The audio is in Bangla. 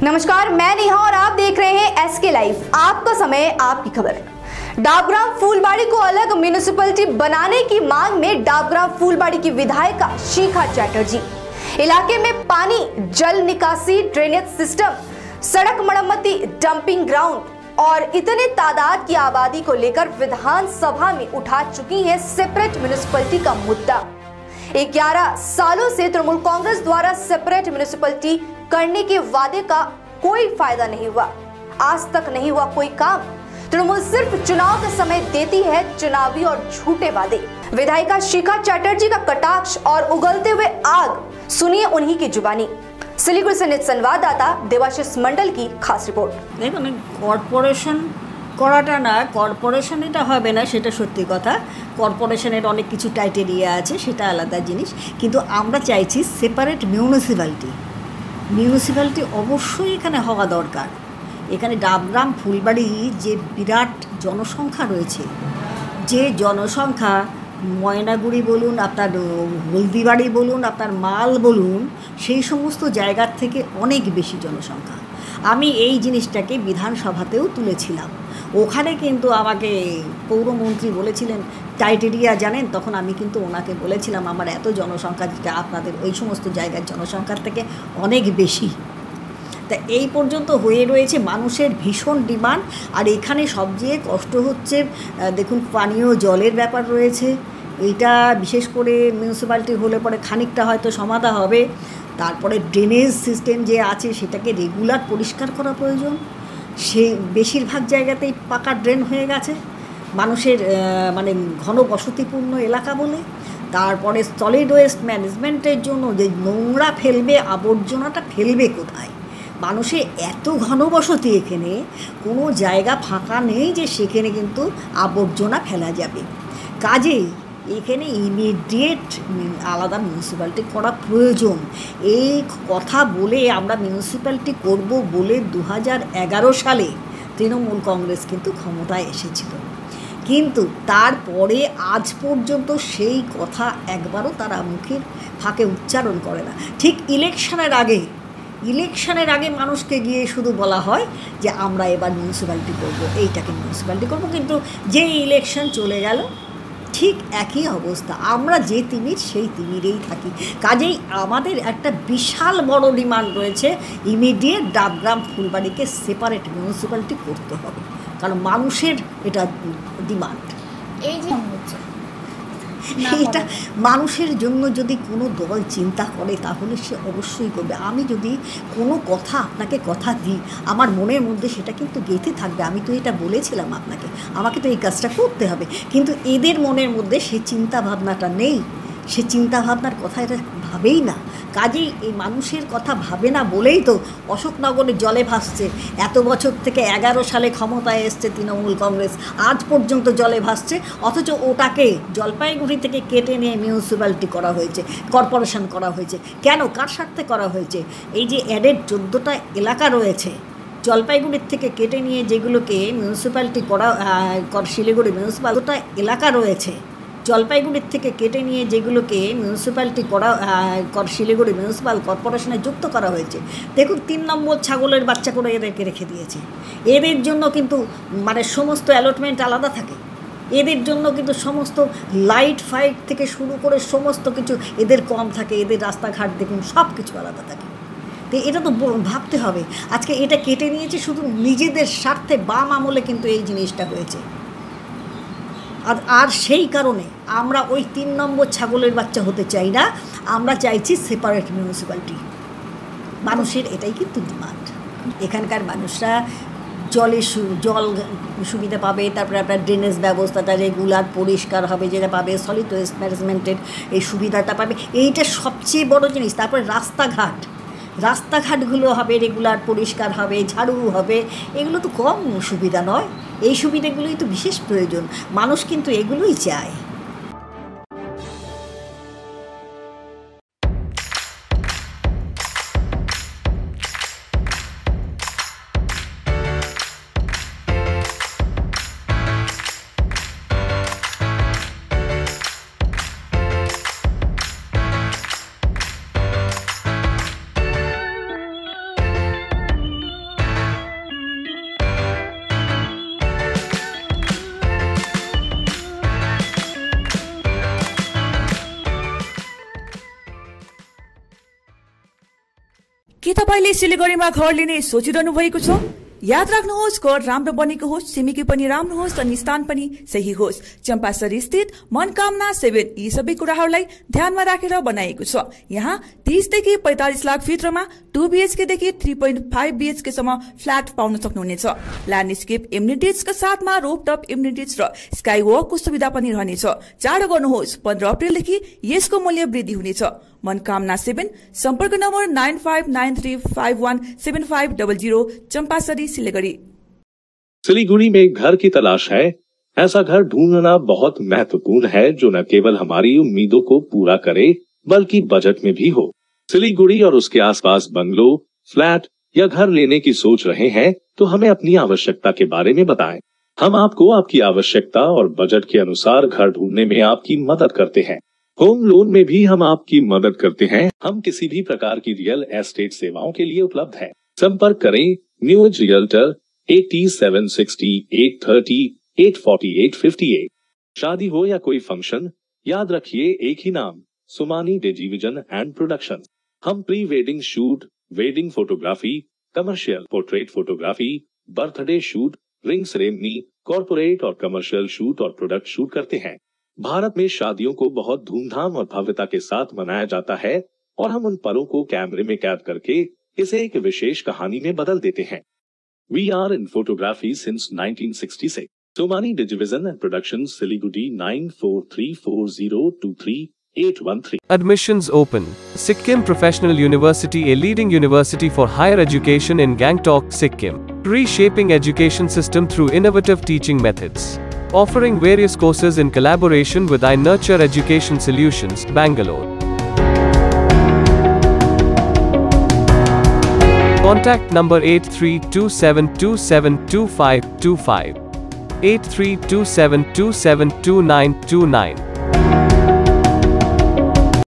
नमस्कार, मैं नेहा और आप देख रहे हैं एसके लाइव। आपका समय, आपकी खबर। डाबग्राम फूलबाड़ी को अलग म्युनिसिपैलिटी बनाने की मांग में डाबग्राम फूलबाड़ी की विधायिका शिखा चैटर्जी इलाके में पानी, जल निकासी, ड्रेनेज सिस्टम, सड़क मरम्मती, डंपिंग ग्राउंड और इतने तादाद की आबादी को लेकर विधानसभा में उठा चुकी है सेपरेट म्युनिसिपैलिटी का मुद्दा। 11 सालों से तृणमूल कांग्रेस द्वारा सेपरेट म्युनिसिपैलिटी करने के वादे का कोई फायदा नहीं हुआ। आज तक नहीं हुआ कोई काम। तृणमूल सिर्फ चुनाव का समय देती है चुनावी और झूठे वादे। विधायिका शिखा चैटर्जी का कटाक्ष और उगलते हुए आग, सुनिए उन्हीं की जुबानी। सिलीगुड़ी से नित संवाददाता देवाशीष मंडल की खास रिपोर्ट। দেখুন, কর্পোরেশন করাটা না, কর্পোরেশন এটা হবে না সেটা সত্যি কথা। কর্পোরেশনের অনেক কিছু ক্রাইটেরিয়া আছে, সেটা আলাদা জিনিস। কিন্তু আমরা চাইছি সেপারেট মিউনিসিপ্যালিটি অবশ্যই এখানে হওয়া দরকার। এখানে ডাবগ্রাম ফুলবাড়ি যে বিরাট জনসংখ্যা রয়েছে, যে জনসংখ্যা ময়নাগুড়ি বলুন, আপনার হলদিবাড়ি বলুন, আপনার মাল বলুন, সেই সমস্ত জায়গার থেকে অনেক বেশি জনসংখ্যা। আমি এই জিনিসটাকে বিধানসভাতেও তুলেছিলাম। ওখানে কিন্তু আমাকে পৌরমন্ত্রী বলেছিলেন ক্রাইটেরিয়া জানেন, তখন আমি কিন্তু ওনাকে বলেছিলাম আমার এত জনসংখ্যা, যেটা আপনাদের ওই সমস্ত জায়গার জনসংখ্যার থেকে অনেক বেশি। তা এই পর্যন্ত হয়ে রয়েছে মানুষের ভীষণ ডিমান্ড। আর এখানে সবচেয়ে কষ্ট হচ্ছে, দেখুন, পানীয় জলের ব্যাপার রয়েছে। এইটা বিশেষ করে মিউনিসিপ্যালিটি হলে পরে খানিকটা হয়তো সমাধা হবে। তারপরে ড্রেনেজ সিস্টেম যে আছে সেটাকে রেগুলার পরিষ্কার করা প্রয়োজন। সে বেশিরভাগ জায়গাতেই পাকা ড্রেন হয়ে গেছে, মানুষের মানে ঘন বসতিপূর্ণ এলাকা বলে। তারপরে সলিড ওয়েস্ট ম্যানেজমেন্টের জন্য যে নোংরা ফেলবে, আবর্জনাটা ফেলবে কোথায়? মানুষের এত ঘনবসতি, এখানে কোনো জায়গা ফাঁকা নেই যে সেখানে কিন্তু আবর্জনা ফেলা যাবে। কাজেই এখানে ইমিডিয়েট আলাদা মিউনিসিপ্যালিটি করা প্রয়োজন। এই কথা বলে আমরা মিউনিসিপ্যালিটি করব বলে 2011 সালে তৃণমূল কংগ্রেস কিন্তু ক্ষমতায় এসেছিল, কিন্তু তারপরে আজ পর্যন্ত সেই কথা একবারও তারা মুখের ফাঁকে উচ্চারণ করে না। ঠিক ইলেকশনের আগে মানুষকে গিয়ে শুধু বলা হয় যে আমরা এবার মিউনিসিপ্যালিটি করব, এইটাকে মিউনিসিপ্যালিটি করব, কিন্তু যে ইলেকশন চলে গেল ঠিক একই অবস্থা। আমরা যে তিমির সেই তিমিরেই থাকি। কাজেই আমাদের একটা বিশাল বড় ডিমান্ড রয়েছে, ইমিডিয়েট ডাবগ্রাম ফুলবাড়িকে সেপারেট মিউনিসিপ্যালিটি করতে হবে, কারণ মানুষের এটা ডিমান্ড। এই যে হচ্ছে এটা মানুষের জন্য যদি কোনো দল চিন্তা করে তাহলে সে অবশ্যই করবে। আমি যদি কোনো কথা আপনাকে কথা দিই, আমার মনের মধ্যে সেটা কিন্তু গেঁথে থাকবে। আমি তো এটা বলেছিলাম আপনাকে, আমাকে তো এই কাজটা করতে হবে, কিন্তু এদের মনের মধ্যে সে চিন্তা ভাবনাটা নেই। সে চিন্তা ভাবনার কথা এটা ভাবেই না। কাজেই এই মানুষের কথা ভাবে না বলেই তো অশোকনগরে জলে ভাসছে। এত বছর থেকে 11 সালে ক্ষমতায় এসছে তৃণমূল কংগ্রেস, আজ পর্যন্ত জলে ভাসছে। অথচ ওটাকে জলপাইগুড়ি থেকে কেটে নিয়ে মিউনিসিপ্যালিটি করা হয়েছে, কর্পোরেশন করা হয়েছে। কেন? কার স্বার্থে করা হয়েছে? এই যে অ্যাডেড 14টা এলাকা রয়েছে, জলপাইগুড়ির থেকে কেটে নিয়ে যেগুলোকে মিউনিসিপ্যালিটি করা, শিলিগুড়ি মিউনিসিপ্যালিটি এলাকা রয়েছে, জলপাইগুড়ির থেকে কেটে নিয়ে যেগুলোকে মিউনিসিপ্যালিটি করা, শিলিগুড়ি মিউনিসিপ্যাল কর্পোরেশনে যুক্ত করা হয়েছে। দেখুন, 3 নম্বর ছাগলের বাচ্চা করে এদেরকে রেখে দিয়েছে। এদের জন্য কিন্তু মানে সমস্ত অ্যালটমেন্ট আলাদা থাকে, এদের জন্য কিন্তু সমস্ত লাইট ফাইট থেকে শুরু করে সমস্ত কিছু এদের কম থাকে, এদের রাস্তাঘাট দেখুন সব কিছু আলাদা থাকে। তো এটা তো ভাবতে হবে। আজকে এটা কেটে নিয়েছে শুধু নিজেদের স্বার্থে। বাম আমলে কিন্তু এই জিনিসটা হয়েছে। আর সেই কারণে আমরা ওই 3 নম্বর ছাগলের বাচ্চা হতে চাই না। আমরা চাইছি সেপারেট মিউনিসিপ্যালিটি। মানুষের এটাই কিন্তু ডিমান্ড। এখানকার মানুষরা জল সুবিধা পাবে, তারপরে আপনার ড্রেনেজ ব্যবস্থাটা রেগুলার পরিষ্কার হবে, যেটা পাবে সলিড ওয়েস্ট ম্যানেজমেন্টের এই সুবিধাটা পাবে, এইটা সবচেয়ে বড় জিনিস। তারপরে রাস্তাঘাটগুলো হবে রেগুলার পরিষ্কার হবে, ঝাড়ু হবে। এগুলো তো কম সুবিধা নয়, এই সুবিধাগুলোই তো বিশেষ প্রয়োজন। মানুষ কিন্তু এগুলোই চায়। के तपाईले सिलिगुडीमा घर लिने सोचिरहनु भएको छ? याद राख्नुहोस्, घर राम्रो बनेको होस्, छिमेकी पनि राम्रो होस् अनि स्थान पनि सही होस्। चम्पासरी स्थित मनकामना 7 यी सबै कुराहरूलाई ध्यानमा राखेर बनाएको छ। यहाँ 30 देखि 45 लाख भित्रमा 2 BHK देखि 3.5 BHK सम्म फ्ल्याट पाउन सक्नुहुनेछ। ल्यान्डस्केप एम्युनिटिजका साथमा रोपटप एम्युनिटिज र स्काई वकको सुविधा पनि रहनेछ। चाँडो गर्नुहोस्, 15 अप्रिलदेखि यसको मूल्य वृद्धि हुनेछ। मनकामना 7, सम्पर्क नम्बर 9593517500, चंपासरी, सिलीगुड़ी। सिलीगुड़ी में घर की तलाश है? ऐसा घर ढूंढना बहुत महत्वपूर्ण है जो न केवल हमारी उम्मीदों को पूरा करे बल्कि बजट में भी हो। सिलीगुड़ी और उसके आसपास बंगलो, फ्लैट या घर लेने की सोच रहे हैं तो हमें अपनी आवश्यकता के बारे में बताएं। हम आपको आपकी आवश्यकता और बजट के अनुसार घर ढूंढने में आपकी मदद करते हैं। होम लोन में भी हम आपकी मदद करते हैं। हम किसी भी प्रकार की रियल एस्टेट सेवाओं के लिए उपलब्ध हैं। संपर्क करें न्यू एज रियल्टर 8760 830 84858। शादी हो या कोई फंक्शन, याद रखिए एक ही नाम, सुमानी डिजीविजन एंड प्रोडक्शन। हम pre wedding shoot, wedding photography, commercial portrait photography, birthday shoot, ring ceremony, corporate और कमर्शियल शूट और प्रोडक्ट शूट करते हैं। भारत में शादियों को बहुत धूमधाम और भव्यता के साथ मनाया जाता है और हम उन पलों को कैमरे में कैद करके इसे एक विशेष कहानी में बदल देते हैं। We are in photography since 1966. Somani Digivision and Productions, Siliguri 9434023813. Admissions open. Sikkim Professional University, a leading university for higher education in Gangtok, Sikkim. Reshaping education system through innovative teaching methods. Offering various courses in collaboration with iNurture Education Solutions, Bangalore. Contact number 8327272525, 8327272929.